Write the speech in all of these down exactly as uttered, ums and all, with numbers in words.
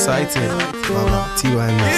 excited. Mama, T Y M.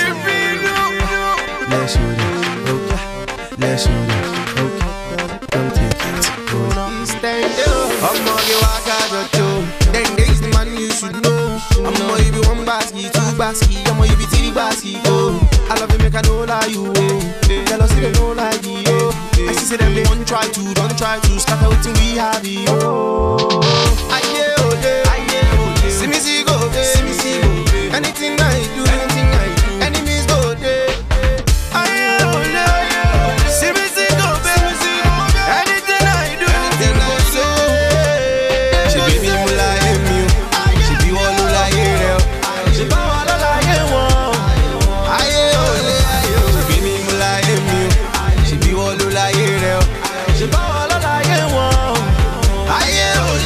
Let's shoot it. Okay. Let's shoot it. Okay. Come take it. Stand up. I'm gonna get walk out your toe. Then there's the man you should know. I'm gonna give you one basket, two basket. I'm gonna give you three basket. Oh, I love you, make I know like you. Oh, tell us if you know like you. Oh, I see them they won't try to, don't try to scatter everything we have. Oh, I hear oh day, see me see go day, see me see go day. Anything I do, anything I do, enemies go day. I hear oh day, see me see go day, anything I do, anything I do. She be me mula emi, she be wolu la yere, she ba wolu la yewo. I hear oh day, she be me mula emi, she be wolu la yere, she ba wolu la yewo. I hear oh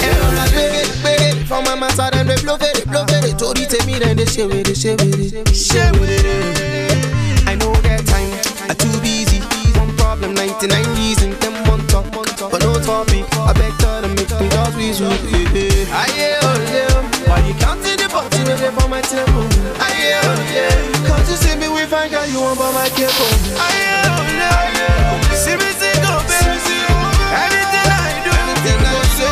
day, from my master them they blow it, blow it. Tori take me then they share with it, share with it, share with it. I know get time, I too busy. One problem, ninety-nine reasons, them one talk, but no topic. I beg her to make them just reason. I hear oh yeah, why you counting the bottom with it for my table? I hear oh yeah, cause you see me with I got you on by my cable. I hear oh yeah, see me see go baby, everything I do, everything I do.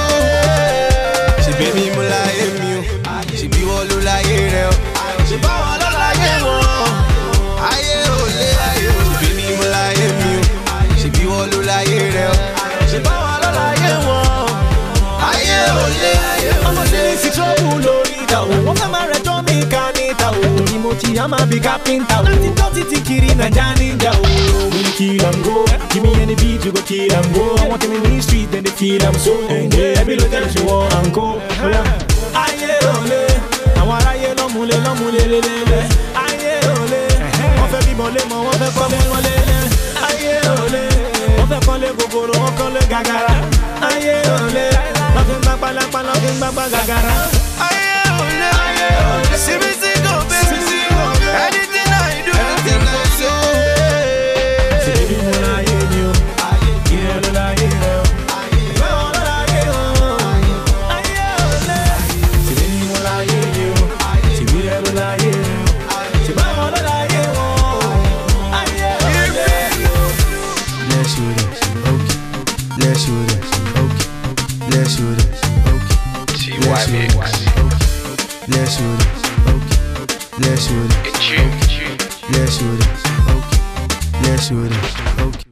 She be me mula emi, she be wolu la yere, she ba wolu la yewo. I hear oh yeah, she be me mula emi, she be wolu la yere, she ba wolu la yewo. I hear oh yeah, I'm a si trouble lórí ta o, wọ́n fẹ́ máa rẹ̀ tọ́ mi ká níta o. Torí mo ti yá máa bí kápẹ́ntà o. Láti tọ́ títí kiri Naija ninja o. We kill and go, give me any beat you go kill and go. I want them in the street then they feel I'm so. Every little time she want and go. Ayé olè, àwọn aráyé lọ́múlé lọ́múlé lélẹ́lẹ́. Ayé olè, wọ́n fẹ́ bímọ lé mọ́, wọ́n fẹ́ kọ́lé wọn lélẹ́. Ayé olè, wọ́n fẹ́ kọ́lé gogoro, wọ́n kọ́lé gàgàrà. Ayé olè, lọ́kì ń gbá pálápá, lọ́kì ń gbá gbá gàgàrà. Ayé olè, see me see go baby, anything I do, anything I do. See me mo láyé ni o, ìrẹ́ ló láyé rẹ o. Ìfẹ́ wọn ló láyé o. Ayé olè, see me mo láyé ni o, ìrẹ́ ló láyé rẹ o. Ìfẹ́ wọn ló láyé o. Ayé olè. Let's shoot it, okay. Let's shoot it, okay. Let's shoot it, okay. Let's shoot it, okay. Let's shoot it, okay. Let's shoot it, okay. Let's shoot it, okay. Let's shoot it, okay.